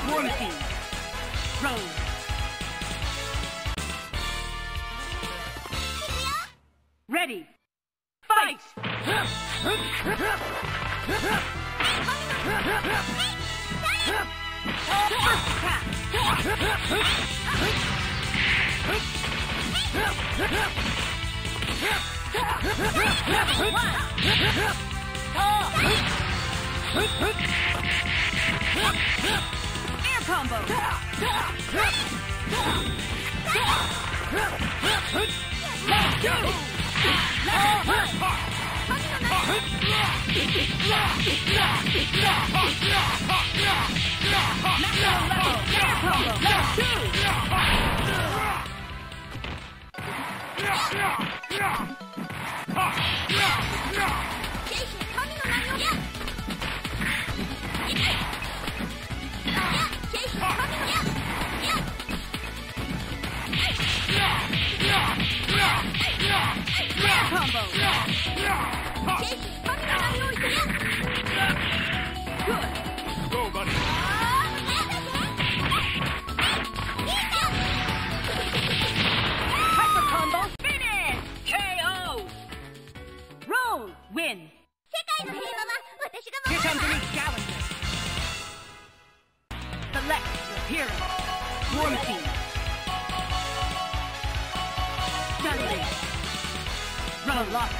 War Machine. Rose. Ready. Fight! Air combo! Let's go! Go, buddy. Hyper combo finish! KO! Roll! Win! Here comes a new challenger. Select your hero. War Machine. Dudley. Rubber Locker.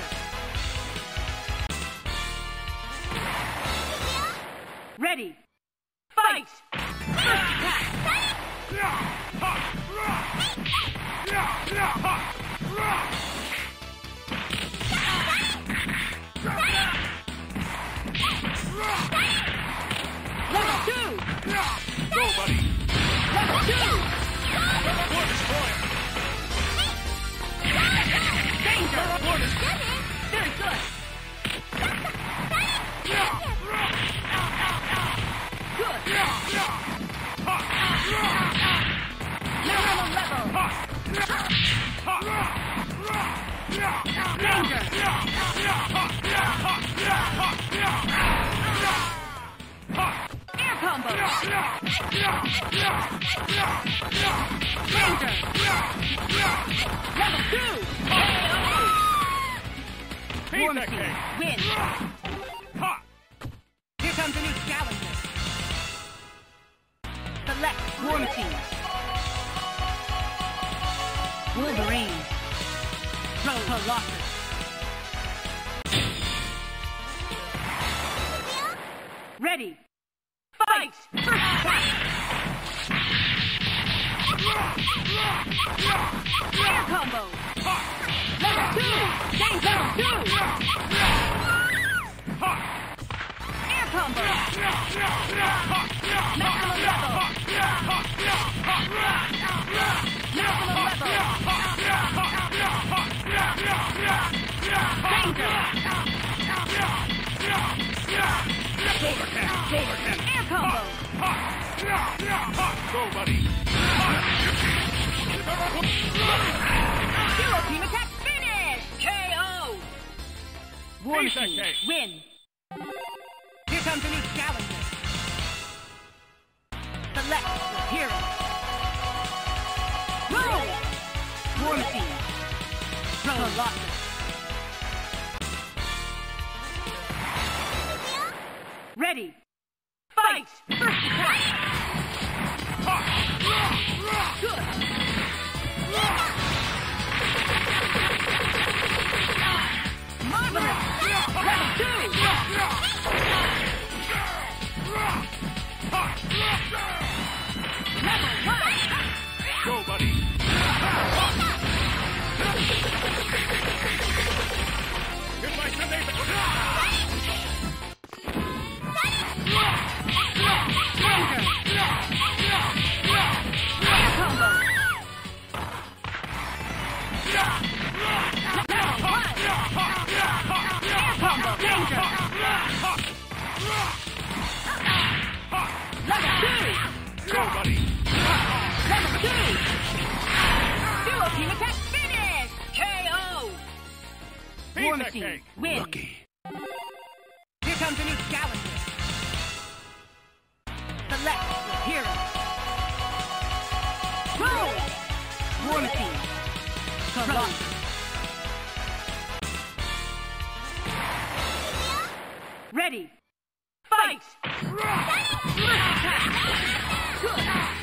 Ready. Fight! First attack! Level 2! Go, buddy. Level 2! War Destroyer. Danger! War Destroyer. Very good! Good! Minimum level! Danger! Air combo! Danger! Level 2! War Machine, win! Ha! Here comes a new challenger. Select War Machine. Wolverine. Throw Colossus. Ready. Fight! First attack! Air combo! Level 2! Danger! Level 2! Air combo! Maximum level! Maximum level! Danger! Air combo! Go, buddy. Hero Team attack finish! KO! War Ace Machine, attack. win! Here comes a new challenger. Select your hero. Roll! War Machine. Throw Colossus. Ready. Fight! First attack! Good! Marvelous! Level 2! Level 1! Go, buddy. Goodbye, Sunday. Danger! Air combo! Level 1! Air combo! Danger! Level 2! Go, buddy. Level 2! Duo Team attack finish! KO! War Ace Machine, attack. win! Here comes a new challenger. Select your hero. Fight! Attack! Good!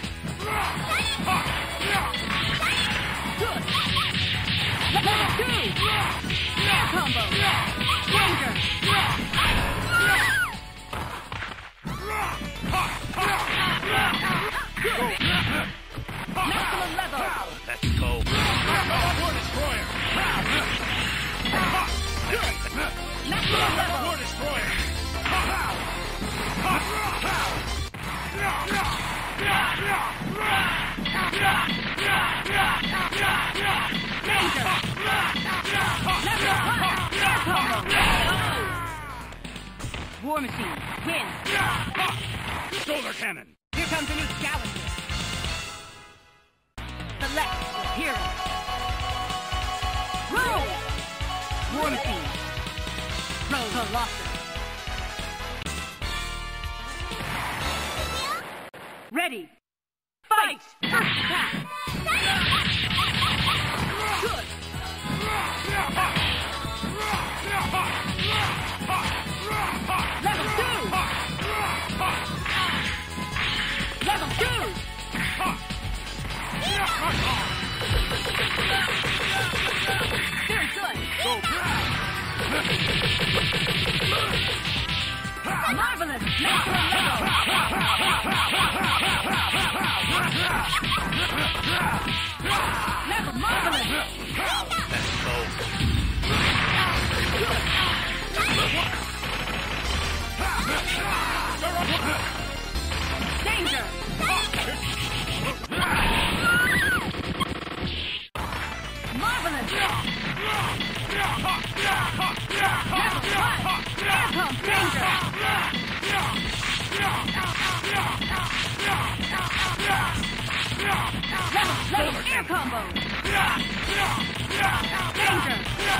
Good! Level 2! Air combo! Danger! Good! Maximum level! Let's go. War Destroyer. Good! Maximum level! War Destroyer. Danger! Level 1! Air combo! War Machine, win! Solar Cannon. Here comes a new challenger. Select your hero. Roll! War Machine. Roll Colossus. Ready. Fight! First attack. Good. Level 2. Level 2. Very good. Go Brad. Marvelous. Maximum level. Level marvelous. Let's go. Danger. Marvelous. Level 1. Air pump. Danger. Level air combo. Danger.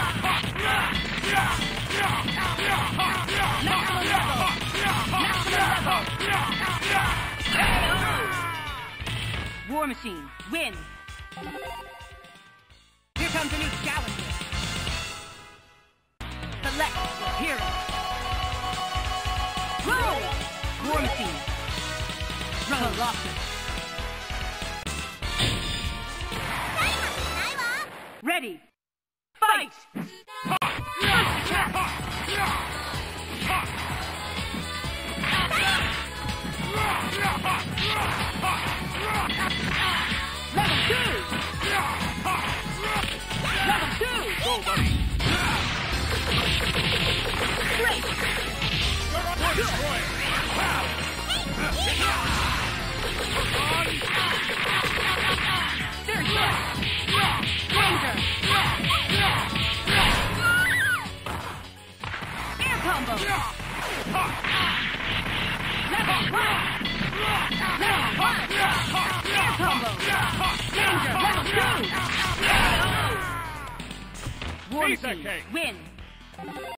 Maximum level. Maximum level. War Machine, win. Here comes a new challenger. Select your hero. Roll! War Machine. Colossus. Ready. Fight! First attack. Level 2. Level 2. Go, buddy. Great. War Destroyer. Very good. Danger. Air combo. Level 1. Level 1. Air combo. Danger. Level 2. War Piece of Machine, cake. win.